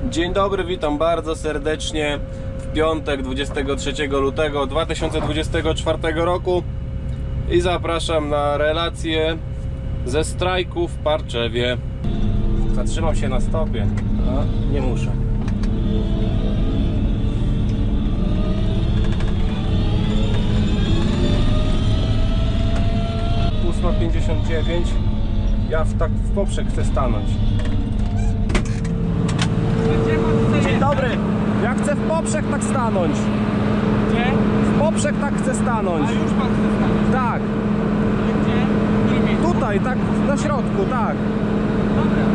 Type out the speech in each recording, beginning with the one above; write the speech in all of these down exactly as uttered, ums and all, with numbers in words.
Dzień dobry, witam bardzo serdecznie w piątek dwudziestego trzeciego lutego dwa tysiące dwudziestego czwartego roku i zapraszam na relację ze strajku w Parczewie. Zatrzymam się na stopie, a nie muszę. ósma pięćdziesiąt dziewięć. Ja w, tak w poprzek chcę stanąć. Dzień dobry. Ja chcę w poprzek tak stanąć. Gdzie? W poprzek tak chcę stanąć. A już pan chce stanąć? Tak. Gdzie? W którym miejscu? Tutaj, tak na środku, tak. Dobra.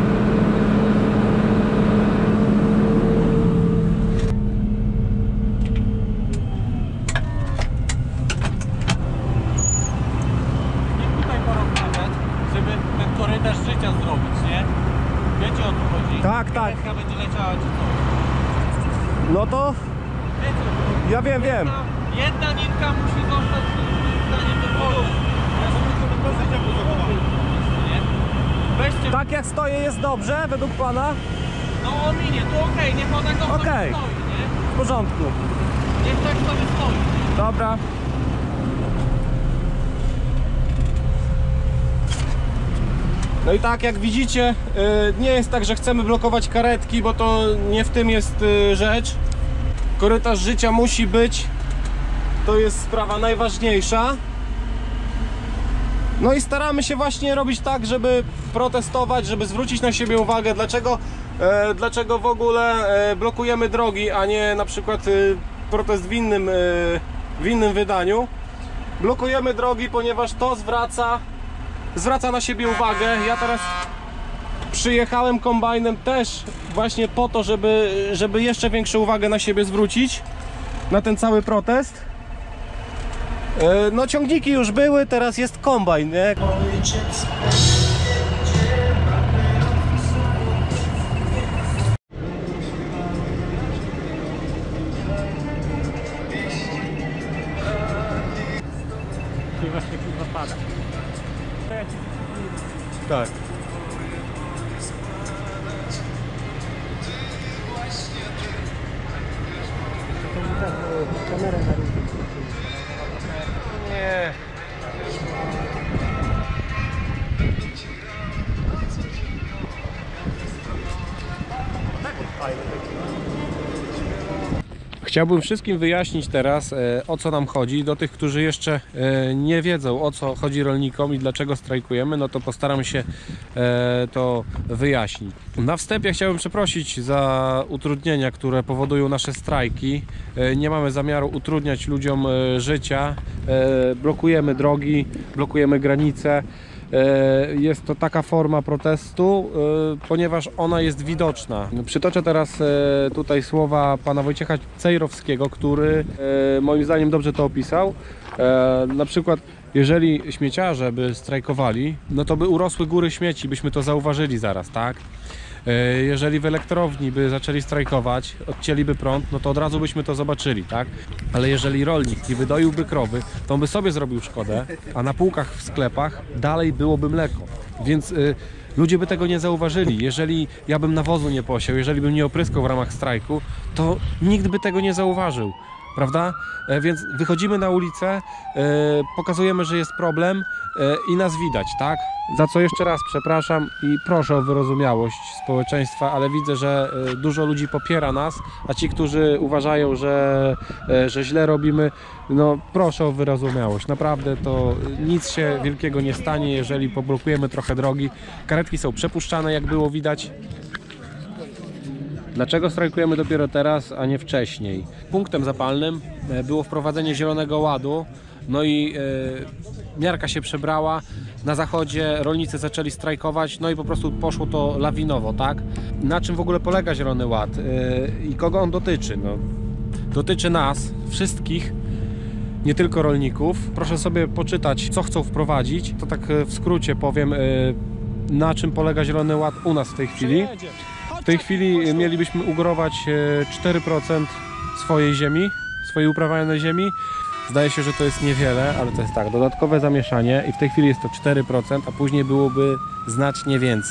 I tutaj porozmawiać, żeby ten korytarz życia zrobić, nie? Wiecie, o co chodzi? Tak, tak. Karetka będzie leciała czy coś. No to Wiecie, o co chodzi? ja wiem, wiem. Jedna, jedna nitka musi zostać zdaniem do polu. Ja żeby to wykorzystać jako zachowanie. Nie? Weźcie. Tak jak stoję jest dobrze, według pana? No ominie, to okej, okay, niech ona tak Okej. sobie stoi, nie? W porządku. Niech tak sobie stoi. Dobra. No i tak jak widzicie, nie jest tak, że chcemy blokować karetki, bo to nie w tym jest rzecz. Korytarz życia musi być. To jest sprawa najważniejsza. No i staramy się właśnie robić tak, żeby protestować, żeby zwrócić na siebie uwagę, dlaczego, e, dlaczego w ogóle e, blokujemy drogi, a nie na przykład e, protest w innym, e, w innym wydaniu. Blokujemy drogi, ponieważ to zwraca, zwraca na siebie uwagę. Ja teraz przyjechałem kombajnem też właśnie po to, żeby, żeby jeszcze większą uwagę na siebie zwrócić, na ten cały protest. No ciągniki już były, teraz jest kombajn, nie? I właśnie kurwa pada. Tak. Kamerę na rynku. Nie. Chciałbym wszystkim wyjaśnić teraz, o co nam chodzi. Do tych, którzy jeszcze nie wiedzą, o co chodzi rolnikom i dlaczego strajkujemy, no to postaram się to wyjaśnić. Na wstępie chciałbym przeprosić za utrudnienia, które powodują nasze strajki. Nie mamy zamiaru utrudniać ludziom życia. Blokujemy drogi, blokujemy granice. Jest to taka forma protestu, ponieważ ona jest widoczna. Przytoczę teraz tutaj słowa pana Wojciecha Cejrowskiego, który moim zdaniem dobrze to opisał. Na przykład, jeżeli śmieciarze by strajkowali, no to by urosły góry śmieci, byśmy to zauważyli zaraz, tak? Jeżeli w elektrowni by zaczęli strajkować, odcięliby prąd, no to od razu byśmy to zobaczyli, tak? Ale jeżeli rolnik nie wydoiłby krowy, to on by sobie zrobił szkodę, a na półkach w sklepach dalej byłoby mleko. Więc y, ludzie by tego nie zauważyli. Jeżeli ja bym nawozu nie posiał, jeżeli bym nie opryskał w ramach strajku, to nikt by tego nie zauważył. Prawda? E, więc wychodzimy na ulicę, e, pokazujemy, że jest problem e, i nas widać, tak? Za co jeszcze raz przepraszam i proszę o wyrozumiałość społeczeństwa, ale widzę, że e, dużo ludzi popiera nas, a ci, którzy uważają, że, e, że źle robimy, no proszę o wyrozumiałość. Naprawdę to nic się wielkiego nie stanie, jeżeli poblokujemy trochę drogi. Karetki są przepuszczane, jak było widać. Dlaczego strajkujemy dopiero teraz, a nie wcześniej? Punktem zapalnym było wprowadzenie Zielonego Ładu, no i e, miarka się przebrała, na zachodzie rolnicy zaczęli strajkować, no i po prostu poszło to lawinowo, tak? Na czym w ogóle polega Zielony Ład e, i kogo on dotyczy? No, dotyczy nas, wszystkich, nie tylko rolników. Proszę sobie poczytać, co chcą wprowadzić, to tak w skrócie powiem, e, na czym polega Zielony Ład u nas w tej chwili. W tej chwili mielibyśmy ugorować cztery procent swojej ziemi, swojej uprawianej ziemi. Zdaje się, że to jest niewiele, ale to jest tak, dodatkowe zamieszanie i w tej chwili jest to cztery procent, a później byłoby znacznie więcej.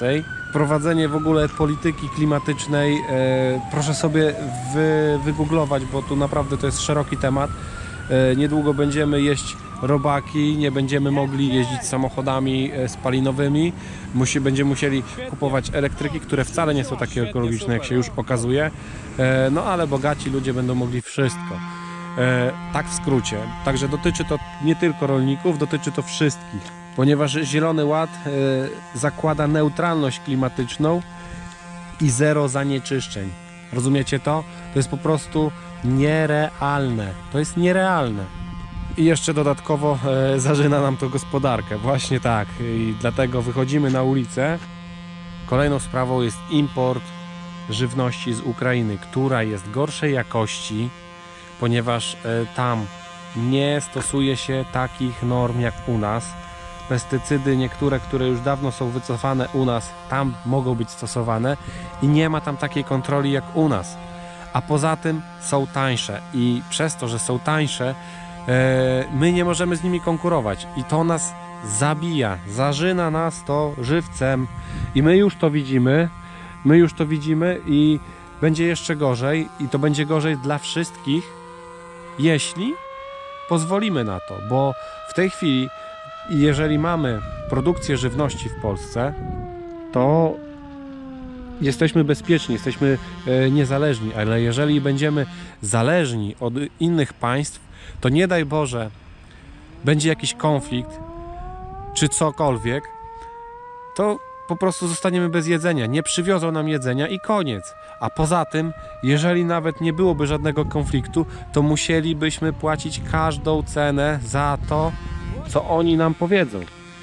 prowadzenie w ogóle polityki klimatycznej, e, proszę sobie wy, wygooglować, bo tu naprawdę to jest szeroki temat. E, niedługo będziemy jeść robaki, nie będziemy mogli jeździć samochodami e, spalinowymi, Musi, będziemy musieli kupować elektryki, które wcale nie są takie ekologiczne, jak się już okazuje, e, no ale bogaci ludzie będą mogli wszystko. E, tak w skrócie. Także dotyczy to nie tylko rolników, dotyczy to wszystkich, ponieważ Zielony Ład e, zakłada neutralność klimatyczną i zero zanieczyszczeń. Rozumiecie to? To jest po prostu nierealne. To jest nierealne. I jeszcze dodatkowo e, zażyna nam to gospodarkę. Właśnie tak. I dlatego wychodzimy na ulicę. Kolejną sprawą jest import żywności z Ukrainy, która jest gorszej jakości, ponieważ e, tam nie stosuje się takich norm jak u nas. Pestycydy niektóre, które już dawno są wycofane u nas, tam mogą być stosowane i nie ma tam takiej kontroli jak u nas. A poza tym są tańsze i przez to, że są tańsze, e, my nie możemy z nimi konkurować i to nas zabija, zażyna nas to żywcem i my już to widzimy, my już to widzimy i będzie jeszcze gorzej i to będzie gorzej dla wszystkich, jeśli pozwolimy na to, bo w tej chwili, jeżeli mamy produkcję żywności w Polsce, to jesteśmy bezpieczni, jesteśmy e, niezależni, ale jeżeli będziemy zależni od innych państw, to nie daj Boże, będzie jakiś konflikt, czy cokolwiek, to po prostu zostaniemy bez jedzenia, nie przywiozą nam jedzenia i koniec. A poza tym, jeżeli nawet nie byłoby żadnego konfliktu, to musielibyśmy płacić każdą cenę za to, co oni nam powiedzą.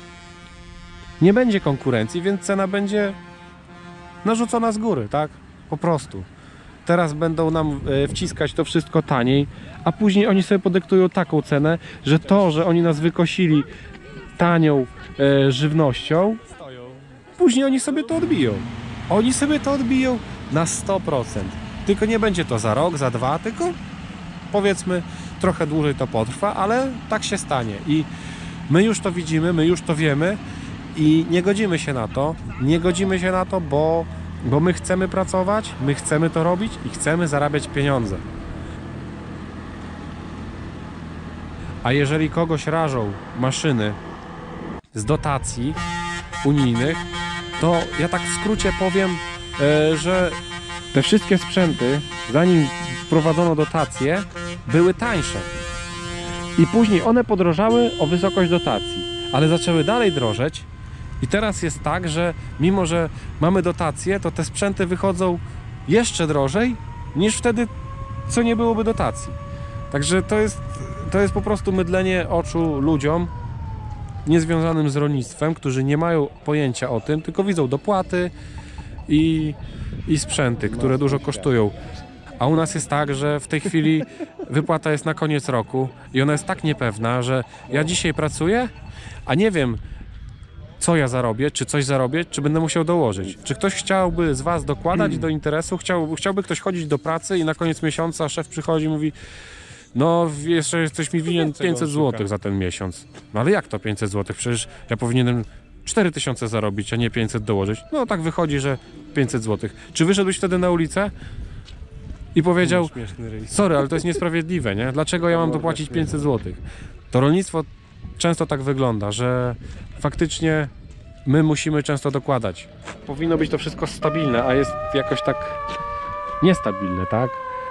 Nie będzie konkurencji, więc cena będzie narzucona z góry, tak? Po prostu. Teraz będą nam wciskać to wszystko taniej, a później oni sobie podyktują taką cenę, że to, że oni nas wykosili tanią e, żywnością, później oni sobie to odbiją. Oni sobie to odbiją na sto procent. Tylko nie będzie to za rok, za dwa, tylko powiedzmy trochę dłużej to potrwa, ale tak się stanie. I my już to widzimy, my już to wiemy i nie godzimy się na to. Nie godzimy się na to, bo, bo my chcemy pracować, my chcemy to robić i chcemy zarabiać pieniądze. A jeżeli kogoś rażą maszyny z dotacji unijnych, to ja tak w skrócie powiem, e, że te wszystkie sprzęty, zanim wprowadzono dotacje, były tańsze. I później one podrożały o wysokość dotacji, ale zaczęły dalej drożeć i teraz jest tak, że mimo, że mamy dotacje, to te sprzęty wychodzą jeszcze drożej niż wtedy, co nie byłoby dotacji. Także to jest, to jest po prostu mydlenie oczu ludziom niezwiązanym z rolnictwem, którzy nie mają pojęcia o tym, tylko widzą dopłaty i, i sprzęty, które dużo kosztują. A u nas jest tak, że w tej chwili wypłata jest na koniec roku i ona jest tak niepewna, że ja dzisiaj pracuję, a nie wiem, co ja zarobię, czy coś zarobię, czy będę musiał dołożyć. Czy ktoś chciałby z Was dokładać do interesu, Chciał, chciałby ktoś chodzić do pracy i na koniec miesiąca szef przychodzi i mówi: no jeszcze jesteś mi winien pięćset złotych za ten miesiąc. No ale jak to pięćset złotych? Przecież ja powinienem cztery tysiące zarobić, a nie pięćset dołożyć. No tak wychodzi, że pięćset złotych. Czy wyszedłeś wtedy na ulicę i powiedział: sorry, ale to jest niesprawiedliwe, nie? Dlaczego ja mam dopłacić pięćset złotych? To rolnictwo często tak wygląda, że faktycznie my musimy często dokładać. Powinno być to wszystko stabilne, a jest jakoś tak niestabilne, tak?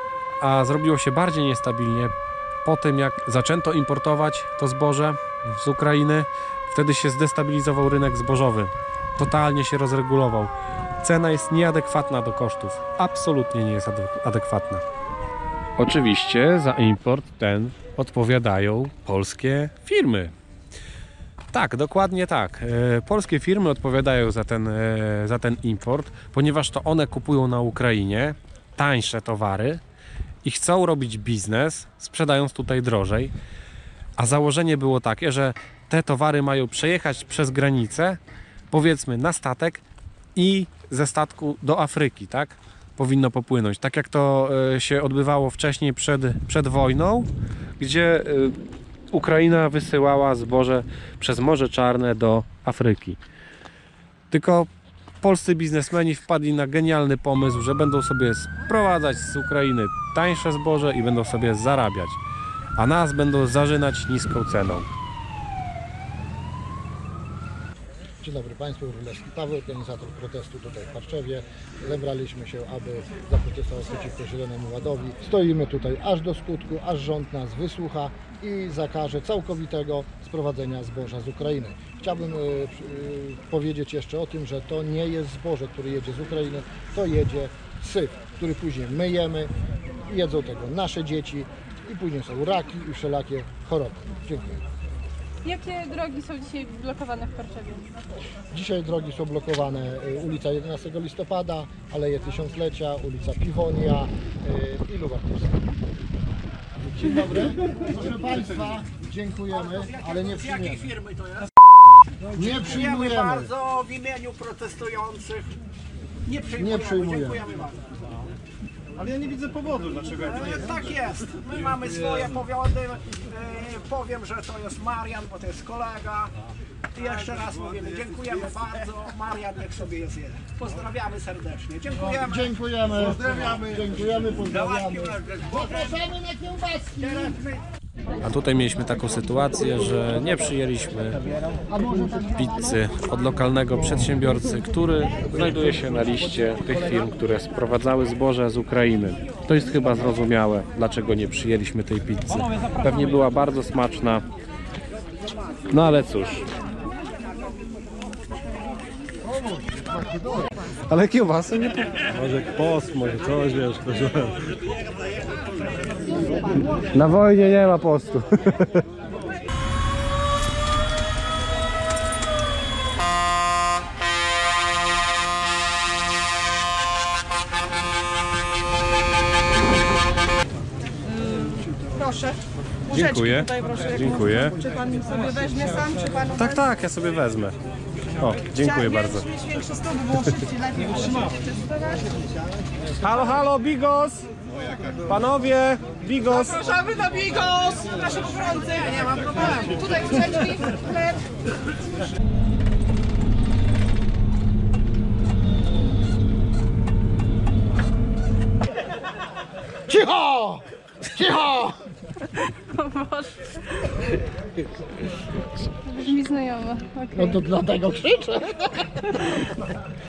A zrobiło się bardziej niestabilnie po tym, jak zaczęto importować to zboże z Ukrainy. Wtedy się zdestabilizował rynek zbożowy. Totalnie się rozregulował. Cena jest nieadekwatna do kosztów. Absolutnie nie jest adekwatna. Oczywiście za import ten odpowiadają polskie firmy. Tak, dokładnie tak. Polskie firmy odpowiadają za ten, za ten import, ponieważ to one kupują na Ukrainie tańsze towary i chcą robić biznes, sprzedając tutaj drożej. A założenie było takie, że te towary mają przejechać przez granicę, powiedzmy na statek i ze statku do Afryki, tak? Powinno popłynąć. Tak jak to się odbywało wcześniej przed, przed wojną, gdzie Ukraina wysyłała zboże przez Morze Czarne do Afryki. Tylko polscy biznesmeni wpadli na genialny pomysł, że będą sobie sprowadzać z Ukrainy tańsze zboże i będą sobie zarabiać, a nas będą zarzynać niską ceną. Dzień dobry Państwu, Królewski Paweł, organizator protestu tutaj w Parczewie. Zebraliśmy się, aby zaprotestować przeciwko Zielonemu Ładowi. Stoimy tutaj aż do skutku, aż rząd nas wysłucha i zakaże całkowitego sprowadzenia zboża z Ukrainy. Chciałbym y, y, powiedzieć jeszcze o tym, że to nie jest zboże, które jedzie z Ukrainy, to jedzie syf, który później myjemy, jedzą tego nasze dzieci i później są raki i wszelakie choroby. Dziękuję. Jakie drogi są dzisiaj blokowane w Parczewie? Dzisiaj drogi są blokowane, y, ulica jedenastego listopada, Aleje Tysiąclecia, ulica Piwonia y, i Lubartowska. Dzień dobry. Proszę Państwa, dziękujemy, ale nie Z jakiej przyjmiemy. firmy to jest? Nie Dziękujemy przyjmujemy. bardzo w imieniu protestujących. Nie przyjmujemy. Nie przyjmujemy. Dziękujemy bardzo. Ale ja nie widzę powodu, dlaczego to E, jest. tak jest. My mamy swoje powiody. E, powiem, że to jest Marian, bo to jest kolega. I jeszcze raz mówimy, dziękujemy bardzo. Marian niech sobie jest jeden. Pozdrawiamy serdecznie. Dziękujemy. Dziękujemy. Pozdrawiamy. Dziękujemy, pozdrawiamy. Zapraszamy na kiełbaski. Teraz my... A tutaj mieliśmy taką sytuację, że nie przyjęliśmy pizzy od lokalnego przedsiębiorcy, który znajduje się na liście tych firm, które sprowadzały zboże z Ukrainy. To jest chyba zrozumiałe, dlaczego nie przyjęliśmy tej pizzy. Pewnie była bardzo smaczna, no ale cóż. Ale kiełbasy nie... Może post, może coś, wiesz, to że... Na wojnie nie ma postu. Proszę. Łóżeczki Dziękuję. Tutaj, proszę. Dziękuję. Czy pan sobie weźmie sam, czy pan... Tak, tak, ja sobie wezmę. O, dziękuję bardzo. Chciałem mieć większy stół, by było szybciej, lepiej szybciej testować. Halo, halo, Bigos! Panowie, Bigos! Zapraszamy na Bigos! Nasze gorące. Nie mam problemu. Tutaj łóżeczki, chleb. Cicho! Cicho! Brzmi znajomo. No to dlatego krzyczę.